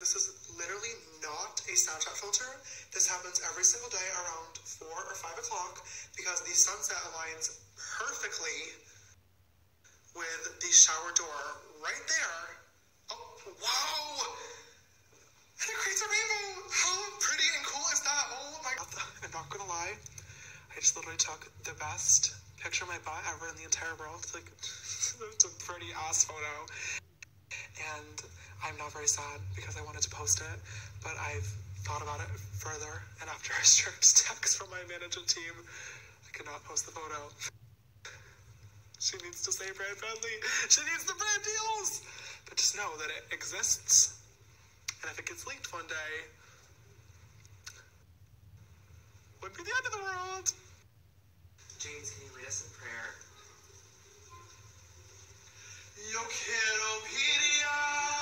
this is literally not a Snapchat filter. This happens every single day around 4 or 5 o'clock because the sunset aligns perfectly with the shower door right there. Oh, wow! And it creates a rainbow! How pretty and cool is that? Oh my god. I'm not gonna lie. I just literally took the best picture of my butt ever in the entire world. Like, it's a pretty ass photo. And I'm not very sad because I wanted to post it, but I've thought about it further, and after a strict text from my management team, I could not post the photo. She needs to stay brand friendly. She needs the brand deals! But just know that it exists, and if it gets leaked one day, wouldn't be the end of the world. James, can you lead us in prayer? Yo quiero pedir